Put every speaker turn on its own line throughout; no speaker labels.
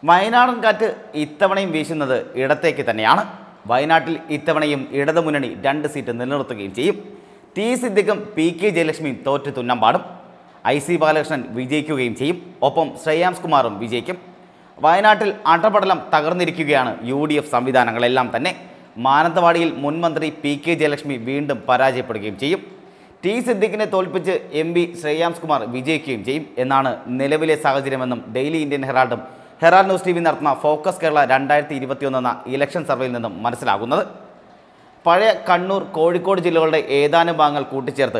വയനാടൻ കാറ്റ് ഇത്തവണയും വീശുന്നത് ഇടത്തേക്ക് തന്നെയാണ്. വയനാട്ടിൽ ഇത്തവണയും ഇടതുമുന്നണി 2 സീറ്റ് നിലനിർത്തുകയും ചെയ്യും. ടി സിദ്ദിഖും PK ജയലക്ഷ്മിയും തോറ്റ് തുന്നം പാടും. IC ബാലകൃഷ്ണൻ വിജയിക്കുകയും ചെയ്യും. ഒപ്പം ശ്രേയാംസ് കുമാറും വിജയിക്കും. വയനാട്ടിൽ അടപടലം തകർന്നിരിക്കുകയാണ് UDF സംവിധാനങ്ങളെല്ലാം തന്നെ. മാനന്തവാടിയിൽ മുൻ മന്ത്രി PK ജയലക്ഷ്മി വീണ്ടും പരാജയപ്പെടുകയും ചെയ്യും. ടി സിദ്ദിഖിനെ തോൽപ്പിച്ച് MP ശ്രേയാംസ് കുമാർ വിജയിക്കുകയും ചെയ്യും എന്നാണ് നിലവിലെ സാഹചര്യമെന്നും ഡെയിലി ഇന്ത്യൻ ഹെറാൾഡും ഹെറാൾഡ് ന്യൂസ് TV നടത്തുന്ന ഫോക്കസ് കേരള 2021 എന്ന ഇലക്ഷൻ സർവേയിൽ നിന്നും മനസ്സിലാകുന്നത്. പഴയ കണ്ണൂർ, കോഴിക്കോട് ജില്ലകളുടെ ഏതാനും ഭാഗങ്ങൾ കൂട്ടിച്ചേർത്ത്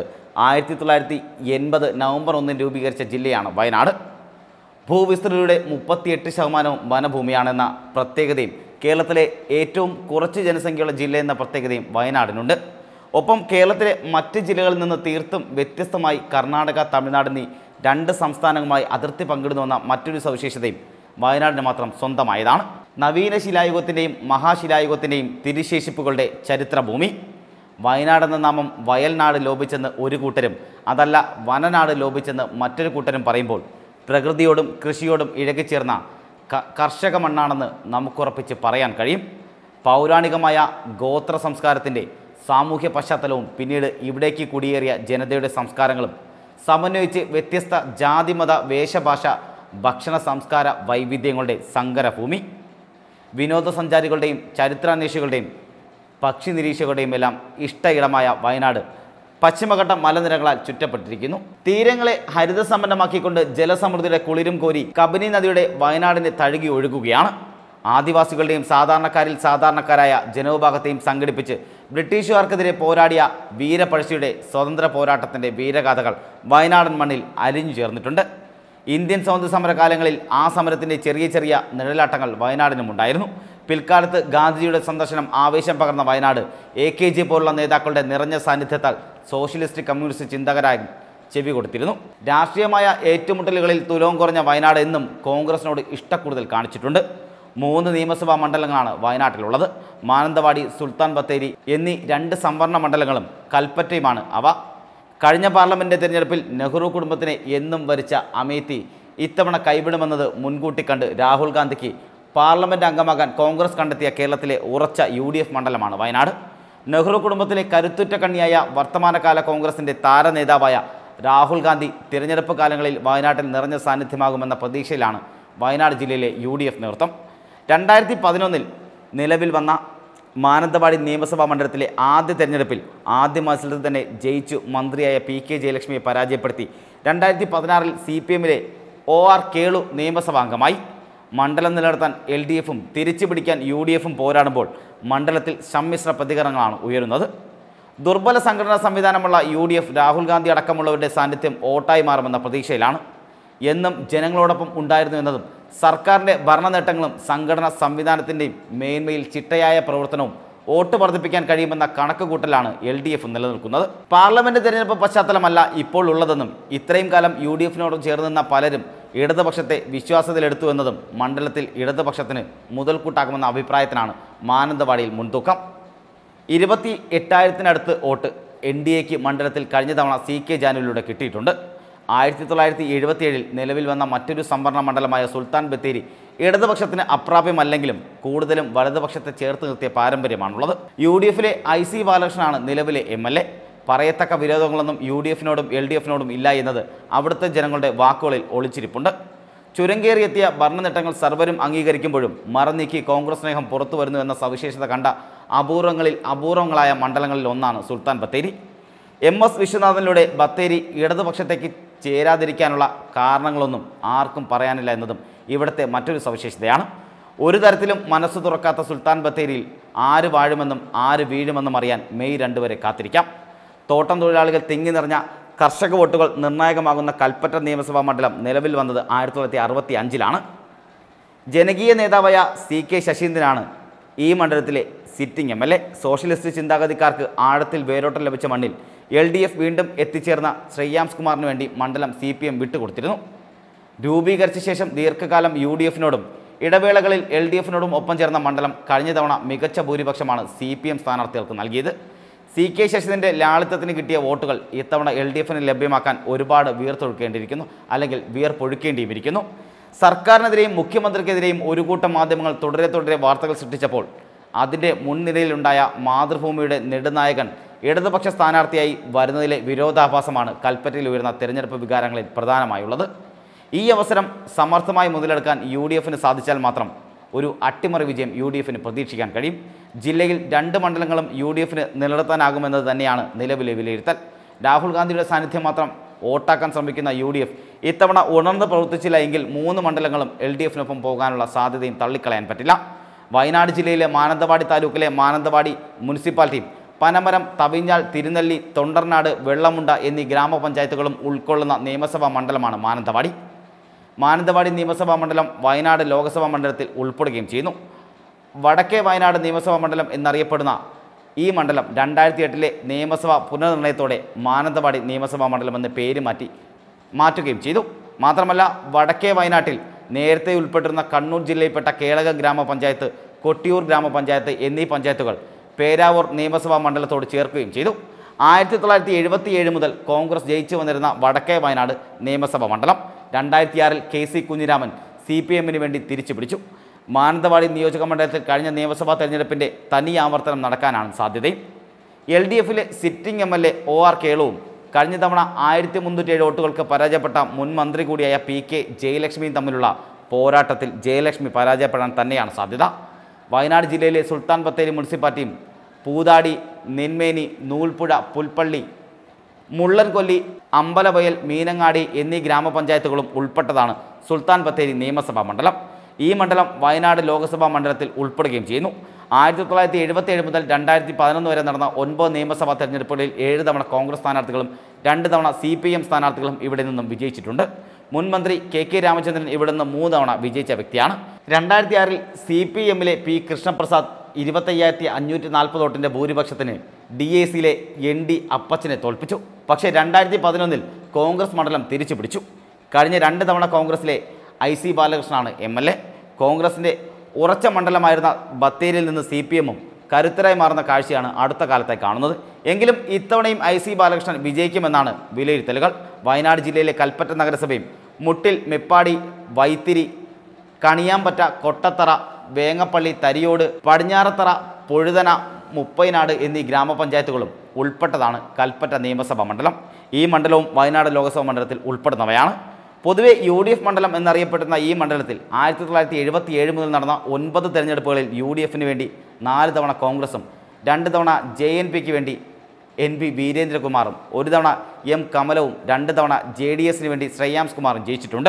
1980 നവംബർ 1 രൂപീകരിച്ച ജില്ലയാണ് വയനാട്. ഭൂവിസ്തൃതിയുടെ 38% വനഭൂമിയാണെന്ന പ്രത്യേകതയും കേരളത്തിലെ ഏറ്റവും കുറച്ച് ജനസംഖ്യയുള്ള ജില്ല എന്ന പ്രത്യേകതയും വയനാടിനുണ്ട്. ഒപ്പം കേരളത്തിലെ മറ്റ് ജില്ലകളിൽ നിന്ന് തീർത്തും വ്യത്യസ്തമായി കർണാടക, തമിഴ്നാട് എന്നീ 2 സംസ്ഥാനങ്ങളുമായി അതിർത്തി പങ്കിടുന്നുവെന്ന മറ്റൊരു സവിശേഷതയും വയനാടിന് മാത്രം സ്വന്തമായതാണ്. നവീന ശിലായുഗത്തിൻ്റെയും മഹാശിലായുഗത്തിൻ്റെയും തിരുശേഷിപ്പുകളുടെ ചരിത്രഭൂമി. വയനാടെന്ന നാമം വയൽനാട് ലോപിച്ചെന്ന് ഒരു കൂട്ടരും, അതല്ല വനനാട് ലോപിച്ചെന്ന് മറ്റൊരു കൂട്ടരും പറയുമ്പോൾ പ്രകൃതിയോടും കൃഷിയോടും ഇഴകിച്ചേർന്ന കർഷക മണ്ണാണെന്ന് നമുക്കുറപ്പിച്ച് പറയാൻ കഴിയും. പൗരാണികമായ ഗോത്ര സംസ്കാരത്തിൻ്റെ സാമൂഹ്യ പശ്ചാത്തലവും പിന്നീട് ഇവിടേക്ക് കുടിയേറിയ ജനതയുടെ സംസ്കാരങ്ങളും സമന്വയിച്ച് വ്യത്യസ്ത ജാതിമത വേഷഭാഷ ഭക്ഷണ സംസ്കാര വൈവിധ്യങ്ങളുടെ സങ്കരഭൂമി. വിനോദസഞ്ചാരികളുടെയും ചരിത്രാന്വേഷികളുടെയും പക്ഷി നിരീക്ഷകരുടെയും എല്ലാം ഇഷ്ടയിടമായ വയനാട് പശ്ചിമഘട്ട മലനിരകളാൽ ചുറ്റപ്പെട്ടിരിക്കുന്നു. തീരങ്ങളെ ഹരിതസമ്പന്നമാക്കിക്കൊണ്ട് ജലസമൃദ്ധിയുടെ കുളിരും കോരി കബനി നദിയുടെ വയനാടിനെ തഴുകി ഒഴുകുകയാണ്. ആദിവാസികളുടെയും സാധാരണക്കാരിൽ സാധാരണക്കാരായ ജനവിഭാഗത്തെയും സംഘടിപ്പിച്ച് ബ്രിട്ടീഷുകാർക്കെതിരെ പോരാടിയ വീരപഴശ്ശിയുടെ സ്വതന്ത്ര പോരാട്ടത്തിൻ്റെ വീരഗാഥകൾ വയനാടൻ മണ്ണിൽ അലിഞ്ഞു ചേർന്നിട്ടുണ്ട്. ഇന്ത്യൻ സ്വാതന്ത്ര്യ സമര കാലങ്ങളിൽ ആ സമരത്തിൻ്റെ ചെറിയ ചെറിയ നിഴലാട്ടങ്ങൾ വയനാടിനുമുണ്ടായിരുന്നു. പിൽക്കാലത്ത് ഗാന്ധിജിയുടെ സന്ദർശനം ആവേശം പകർന്ന വയനാട് AKG പോലുള്ള നേതാക്കളുടെ നിറഞ്ഞ സാന്നിധ്യത്താൽ സോഷ്യലിസ്റ്റ് കമ്മ്യൂണിസ്റ്റ് ചിന്തകരായി ചെവി കൊടുത്തിരുന്നു. രാഷ്ട്രീയമായ ഏറ്റുമുട്ടലുകളിൽ തുലവും കുറഞ്ഞ വയനാട് എന്നും കോൺഗ്രസിനോട് ഇഷ്ടക്കൂടുതൽ കാണിച്ചിട്ടുണ്ട്. 3 നിയമസഭാ മണ്ഡലങ്ങളാണ് വയനാട്ടിലുള്ളത്. മാനന്തവാടി, സുൽത്താൻ ബത്തേരി എന്നീ 2 സംവരണ മണ്ഡലങ്ങളും കൽപ്പറ്റയുമാണ് അവ. കഴിഞ്ഞ പാർലമെൻറ്റ് തിരഞ്ഞെടുപ്പിൽ നെഹ്റു കുടുംബത്തിനെ എന്നും ഭരിച്ച അമേത്തി ഇത്തവണ കൈവിടുമെന്നത് മുൻകൂട്ടി കണ്ട് രാഹുൽ ഗാന്ധിക്ക് പാർലമെൻറ്റ് അംഗമാകാൻ കോൺഗ്രസ് കണ്ടെത്തിയ കേരളത്തിലെ ഉറച്ച UDF മണ്ഡലമാണ് വയനാട്. നെഹ്റു കുടുംബത്തിലെ കരുത്തുറ്റ കണ്ണിയായ വർത്തമാനകാല കോൺഗ്രസിൻ്റെ താരനേതാവായ രാഹുൽ ഗാന്ധി തിരഞ്ഞെടുപ്പ് കാലങ്ങളിൽ വയനാട്ടിൽ നിറഞ്ഞ സാന്നിധ്യമാകുമെന്ന പ്രതീക്ഷയിലാണ് വയനാട് ജില്ലയിലെ UDF നേതൃത്വം. 2011 നിലവിൽ വന്ന മാനന്തവാടി നിയമസഭാ മണ്ഡലത്തിലെ ആദ്യ തെരഞ്ഞെടുപ്പിൽ ആദ്യ മത്സരത്തിൽ തന്നെ ജയിച്ചു മന്ത്രിയായ PK ജയലക്ഷ്മിയെ പരാജയപ്പെടുത്തി 2016 CPMലെ OR കേളു നിയമസഭാ അംഗമായി. മണ്ഡലം നിലനിർത്താൻ LDFും തിരിച്ചു പിടിക്കാൻ UDFും പോരാടുമ്പോൾ മണ്ഡലത്തിൽ സമ്മിശ്ര പ്രതികരണങ്ങളാണ് ഉയരുന്നത്. ദുർബല സംഘടനാ സംവിധാനമുള്ള UDF രാഹുൽ ഗാന്ധി അടക്കമുള്ളവരുടെ സാന്നിധ്യം വോട്ടായി മാറുമെന്ന പ്രതീക്ഷയിലാണ്. എന്നും ജനങ്ങളോടൊപ്പം ഉണ്ടായിരുന്നു എന്നതും സർക്കാരിൻ്റെ ഭരണ നേട്ടങ്ങളും സംഘടനാ സംവിധാനത്തിൻ്റെയും മേന്മയിൽ ചിട്ടയായ പ്രവർത്തനവും വോട്ട് വർദ്ധിപ്പിക്കാൻ കഴിയുമെന്ന കണക്കുകൂട്ടലാണ് LDF നിലനിൽക്കുന്നത്. പാർലമെൻറ്റ് തിരഞ്ഞെടുപ്പ് പശ്ചാത്തലമല്ല ഇപ്പോൾ ഉള്ളതെന്നും ഇത്രയും കാലം UDFനോട് ചേർന്ന് നിന്ന പലരും ഇടതുപക്ഷത്തെ വിശ്വാസത്തിലെടുത്തു എന്നതും മണ്ഡലത്തിൽ ഇടതുപക്ഷത്തിന് മുതൽക്കൂട്ടാക്കുമെന്ന അഭിപ്രായത്തിനാണ് മാനന്തവാടിയിൽ മുൻതൂക്കം. 28,000-നടുത്ത് വോട്ട് NDAക്ക് മണ്ഡലത്തിൽ കഴിഞ്ഞ തവണ CK ജാനുവിലൂടെ കിട്ടിയിട്ടുണ്ട്. 1977 നിലവിൽ വന്ന മറ്റൊരു സംവരണ മണ്ഡലമായ സുൽത്താൻ ബത്തേരി ഇടതുപക്ഷത്തിന് അപ്രാപ്യമല്ലെങ്കിലും കൂടുതലും വലതുപക്ഷത്തെ ചേർത്ത് നിർത്തിയ പാരമ്പര്യമാണുള്ളത്. UDFലെ IC ബാലകൃഷ്ണനാണ് നിലവിലെ MLA. പറയത്തക്ക വിരോധങ്ങളൊന്നും UDFനോടും LDFനോടും ഇല്ല എന്നത് അവിടുത്തെ ജനങ്ങളുടെ വാക്കുകളിൽ ഒളിച്ചിരിപ്പുണ്ട്. ചുരങ്കേറിയെത്തിയ ഭരണനേട്ടങ്ങൾ സർവരും അംഗീകരിക്കുമ്പോഴും മറന്നീക്കി കോൺഗ്രസ് സ്നേഹം പുറത്തു വരുന്നു എന്ന സവിശേഷത കണ്ട അപൂർവങ്ങളിൽ അപൂർവങ്ങളായ മണ്ഡലങ്ങളിൽ ഒന്നാണ് സുൽത്താൻ ബത്തേരി. MS വിശ്വനാഥനിലൂടെ ബത്തേരി ഇടതുപക്ഷത്തേക്ക് ചേരാതിരിക്കാനുള്ള കാരണങ്ങളൊന്നും ആർക്കും പറയാനില്ല എന്നതും ഇവിടുത്തെ മറ്റൊരു സവിശേഷതയാണ്. ഒരു തരത്തിലും മനസ്സ് തുറക്കാത്ത സുൽത്താൻ ബത്തേരിയിൽ ആര് വാഴുമെന്നും ആര് വീഴുമെന്നും അറിയാൻ മെയ് 2 വരെ കാത്തിരിക്കാം. തോട്ടം തൊഴിലാളികൾ തിങ്ങി നിറഞ്ഞ കർഷക വോട്ടുകൾ നിർണായകമാകുന്ന കൽപ്പറ്റ നിയമസഭാ മണ്ഡലം നിലവിൽ വന്നത് 1965-ലാണ്. ജനകീയ നേതാവായ CK ശശീന്ദ്രനാണ് ഈ മണ്ഡലത്തിലെ സിറ്റിംഗ് MLA. സോഷ്യലിസ്റ്റ് ചിന്താഗതിക്കാർക്ക് ആഴത്തിൽ വേരോട്ടം ലഭിച്ച മണ്ണിൽ LDF വീണ്ടും എത്തിച്ചേർന്ന ശ്രേയാംസ് കുമാറിന് വേണ്ടി മണ്ഡലം CPM വിട്ടുകൊടുത്തിരുന്നു. രൂപീകരിച്ച ശേഷം ദീർഘകാലം UDFനോടും ഇടവേളകളിൽ LDFനോടും ഒപ്പം ചേർന്ന മണ്ഡലം കഴിഞ്ഞ തവണ മികച്ച ഭൂരിപക്ഷമാണ് CPM സ്ഥാനാർത്ഥികൾക്ക് നൽകിയത്. CK ശശീന്ദ്രൻ്റെ ലാളിത്യത്തിന് കിട്ടിയ വോട്ടുകൾ ഇത്തവണ LDFന് ലഭ്യമാക്കാൻ ഒരുപാട് വീർത്തൊഴുക്കേണ്ടിയിരിക്കുന്നു, അല്ലെങ്കിൽ വീർപ്പൊഴുക്കേണ്ടിയിരിക്കുന്നു. സർക്കാരിനെതിരെയും മുഖ്യമന്ത്രിക്കെതിരെയും ഒരു കൂട്ടം മാധ്യമങ്ങൾ തുടരെ വാർത്തകൾ സൃഷ്ടിച്ചപ്പോൾ അതിൻ്റെ മുൻനിരയിലുണ്ടായ മാതൃഭൂമിയുടെ നെടുനായകൻ ഇടതുപക്ഷ സ്ഥാനാർത്ഥിയായി വരുന്നതിലെ വിരോധാഭാസമാണ് കൽപ്പറ്റയിൽ ഉയർന്ന തെരഞ്ഞെടുപ്പ് വികാരങ്ങളിൽ പ്രധാനമായുള്ളത്. ഈ അവസരം സമർത്ഥമായി മുതലെടുക്കാൻ UDFന് സാധിച്ചാൽ മാത്രം ഒരു അട്ടിമറി വിജയം UDFന് പ്രതീക്ഷിക്കാൻ കഴിയും. ജില്ലയിൽ 2 മണ്ഡലങ്ങളും UDFന് നിലനിർത്താനാകുമെന്നത് തന്നെയാണ് നിലവിലെ വിലയിരുത്തൽ. രാഹുൽ ഗാന്ധിയുടെ സാന്നിധ്യം മാത്രം വോട്ടാക്കാൻ ശ്രമിക്കുന്ന UDF ഇത്തവണ ഉണർന്ന് പ്രവർത്തിച്ചില്ല എങ്കിൽ 3 മണ്ഡലങ്ങളും LDFനൊപ്പം പോകാനുള്ള സാധ്യതയും തള്ളിക്കളയാൻ പറ്റില്ല. വയനാട് ജില്ലയിലെ മാനന്തവാടി താലൂക്കിലെ മാനന്തവാടി മുനിസിപ്പാലിറ്റിയും പനമരം, തവിഞ്ഞാൽ, തിരുനെല്ലി, തൊണ്ടർനാട്, വെള്ളമുണ്ട എന്നീ ഗ്രാമപഞ്ചായത്തുകളും ഉൾക്കൊള്ളുന്ന നിയമസഭാ മണ്ഡലമാണ് മാനന്തവാടി. മാനന്തവാടി നിയമസഭാ മണ്ഡലം വയനാട് ലോക്സഭാ മണ്ഡലത്തിൽ ഉൾപ്പെടുകയും ചെയ്യുന്നു. വടക്കേ വയനാട് നിയമസഭാ മണ്ഡലം എന്നറിയപ്പെടുന്ന ഈ മണ്ഡലം 2008 നിയമസഭാ പുനർനിർണയത്തോടെ മാനന്തവാടി നിയമസഭാ മണ്ഡലം എന്ന പേര് മാറ്റുകയും ചെയ്തു. മാത്രമല്ല വടക്കേ വയനാട്ടിൽ നേരത്തെ ഉൾപ്പെട്ടിരുന്ന കണ്ണൂർ ജില്ലയിൽപ്പെട്ട കേളക ഗ്രാമപഞ്ചായത്ത്, കൊട്ടിയൂർ ഗ്രാമപഞ്ചായത്ത് എന്നീ പഞ്ചായത്തുകൾ പേരാവൂർ നിയമസഭാ മണ്ഡലത്തോട് ചേർക്കുകയും ചെയ്തു. 1977 മുതൽ കോൺഗ്രസ് ജയിച്ചു വന്നിരുന്ന വടക്കേ വയനാട് നിയമസഭാ മണ്ഡലം 2006 KC കുഞ്ഞിരാമൻ CPMന് വേണ്ടി തിരിച്ചുപിടിച്ചു. മാനന്തവാടി നിയോജക മണ്ഡലത്തിൽ കഴിഞ്ഞ നിയമസഭാ തെരഞ്ഞെടുപ്പിൻ്റെ തനി ആവർത്തനം നടക്കാനാണ് സാധ്യതയും. LDFിലെ സിറ്റിംഗ് MLA OR കേളുവും കഴിഞ്ഞ തവണ 1307 വോട്ടുകൾക്ക് പരാജയപ്പെട്ട മുൻ മന്ത്രി കൂടിയായ PK ജയലക്ഷ്മിയും തമ്മിലുള്ള പോരാട്ടത്തിൽ ജയലക്ഷ്മി പരാജയപ്പെടാൻ തന്നെയാണ് സാധ്യത. വയനാട് ജില്ലയിലെ സുൽത്താൻ ബത്തേരി മുനിസിപ്പാലിറ്റിയും പൂതാടി, നെന്മേനി, നൂൽപ്പുഴ, പുൽപ്പള്ളി, മുള്ളൻകൊല്ലി, അമ്പലവയൽ, മീനങ്ങാടി എന്നീ ഗ്രാമപഞ്ചായത്തുകളും ഉൾപ്പെട്ടതാണ് സുൽത്താൻ ബത്തേരി നിയമസഭാ മണ്ഡലം. ഈ മണ്ഡലം വയനാട് ലോക്സഭാ മണ്ഡലത്തിൽ ഉൾപ്പെടുകയും ചെയ്യുന്നു. 1977 മുതൽ 2011 വരെ നടന്ന 9 നിയമസഭാ തെരഞ്ഞെടുപ്പുകളിൽ 7 തവണ കോൺഗ്രസ് സ്ഥാനാർത്ഥികളും 2 തവണ CPM സ്ഥാനാർത്ഥികളും ഇവിടെ നിന്നും വിജയിച്ചിട്ടുണ്ട്. മുൻ മന്ത്രി KK രാമചന്ദ്രൻ ഇവിടെ നിന്ന് 3 തവണ വിജയിച്ച വ്യക്തിയാണ്. 2006 CPMലെ P കൃഷ്ണപ്രസാദ് 25,540 വോട്ടിൻ്റെ ഭൂരിപക്ഷത്തിന് DACയിലെ ND അപ്പച്ചനെ തോൽപ്പിച്ചു. പക്ഷേ 2011 കോൺഗ്രസ് മണ്ഡലം തിരിച്ചു പിടിച്ചു. കഴിഞ്ഞ 2 തവണ കോൺഗ്രസിലെ IC ബാലകൃഷ്ണനാണ് MLA. കോൺഗ്രസിൻ്റെ ഉറച്ച മണ്ഡലമായിരുന്ന ബത്തേരിയിൽ നിന്ന് CPMും കരുത്തരായി മാറുന്ന കാഴ്ചയാണ് അടുത്ത കാലത്തായി കാണുന്നത്. എങ്കിലും ഇത്തവണയും IC ബാലകൃഷ്ണൻ വിജയിക്കുമെന്നാണ് വിലയിരുത്തലുകൾ. വയനാട് ജില്ലയിലെ കൽപ്പറ്റ നഗരസഭയും മുട്ടിൽ, മെപ്പാടി, വൈത്തിരി, കണിയാമ്പറ്റ, കൊട്ടത്തറ, വേങ്ങപ്പള്ളി, തരിയോട്, പടിഞ്ഞാറത്തറ, പൊഴുതന, മുപ്പൈനാട് എന്നീ ഗ്രാമപഞ്ചായത്തുകളും ഉൾപ്പെട്ടതാണ് കൽപ്പറ്റ നിയമസഭാ മണ്ഡലം. ഈ മണ്ഡലവും വയനാട് ലോക്സഭാ മണ്ഡലത്തിൽ ഉൾപ്പെടുന്നവയാണ്. പൊതുവെ UDF മണ്ഡലം എന്നറിയപ്പെടുന്ന ഈ മണ്ഡലത്തിൽ 1977 മുതൽ നടന്ന 9 തെരഞ്ഞെടുപ്പുകളിൽ UDFന് വേണ്ടി 4 തവണ കോൺഗ്രസും 2 തവണ JNPക്ക് വേണ്ടി NP വീരേന്ദ്രകുമാറും 1 തവണ M കമലവും 2 തവണ JDSന് വേണ്ടി ശ്രേയാംസ് കുമാറും ജയിച്ചിട്ടുണ്ട്.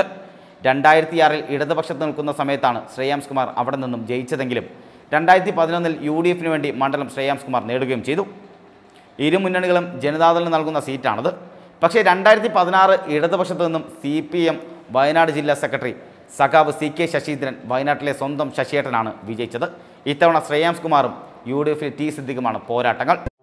2006 ഇടതുപക്ഷത്ത് നിൽക്കുന്ന സമയത്താണ് ശ്രേയാംസ് കുമാർ അവിടെ നിന്നും ജയിച്ചതെങ്കിലും 2011 UDFന് വേണ്ടി മണ്ഡലം ശ്രേയാംസ് കുമാർ നേടുകയും ചെയ്തു. ഇരു മുന്നണികളും ജനതാദളിന് നൽകുന്ന സീറ്റാണത്. പക്ഷേ 2016 ഇടതുപക്ഷത്ത് നിന്നും CPM വയനാട് ജില്ലാ സെക്രട്ടറി സഖാവ് CK ശശീന്ദ്രൻ വയനാട്ടിലെ സ്വന്തം ശശിയേട്ടനാണ് വിജയിച്ചത്. ഇത്തവണ ശ്രേയാംസ് കുമാറും UDFിലെ T സിദ്ദിഖുമാണ് പോരാട്ടങ്ങൾ.